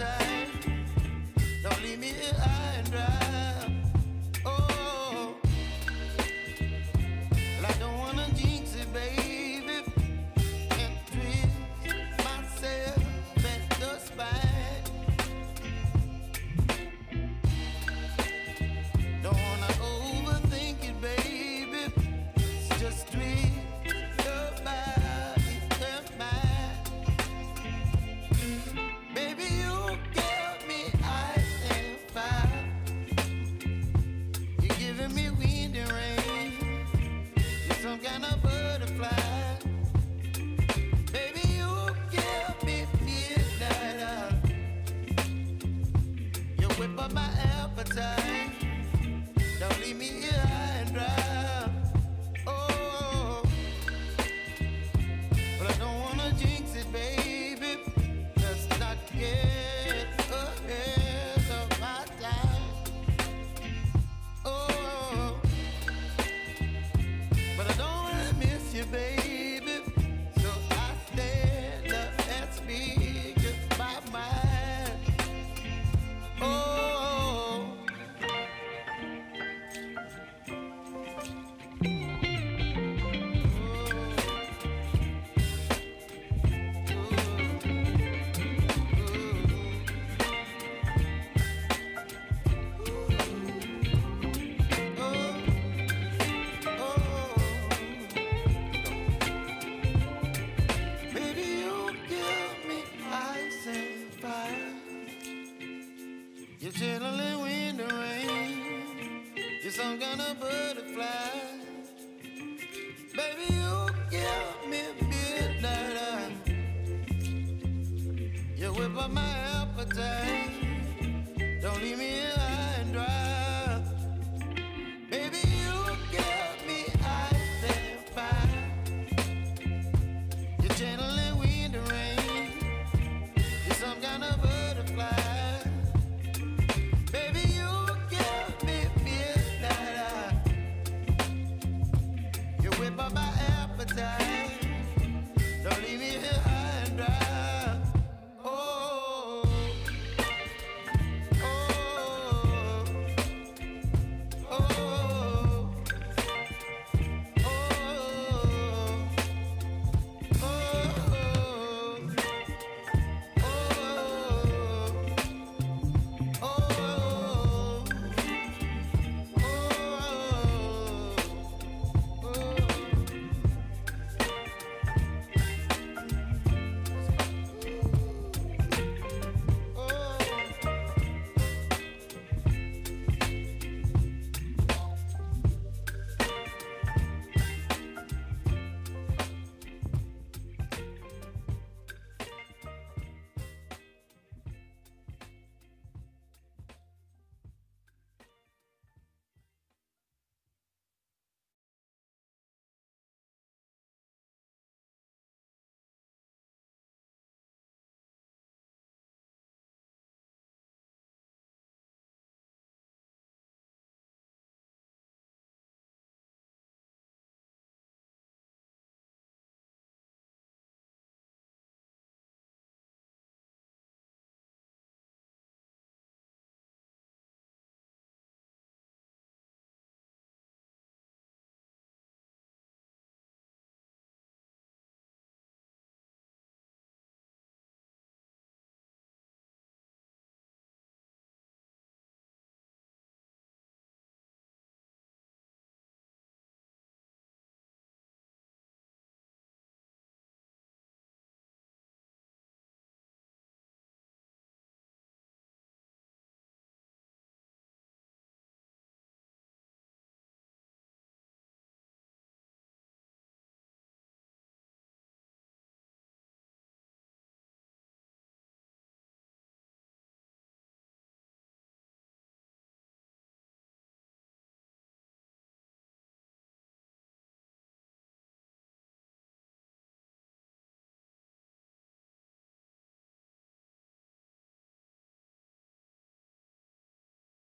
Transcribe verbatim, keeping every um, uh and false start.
appetite. Don't leave me here high and dry. Oh, well, I don't wanna jinx it, baby, and twist myself at the spine. Don't wanna overthink it, baby. It's just twist your body and mine. Baby, you give me ice and fire. You're giving me wind and rain. You're some kind of butterfly. Baby, you give me midnight oil. You whip up my appetite. Don't leave me here high and dry. Oh, but I don't wanna jinx it, baby. Let's not get ahead of my time. Oh, but I don't wanna miss you, baby. So I stand up and speak just my mind. Oh. Baby, you give me ice and fire. You're chilling wind and rain. You're some kind of butterfly. Baby, you give me midnight oil. You whip up my appetite. Don't leave me here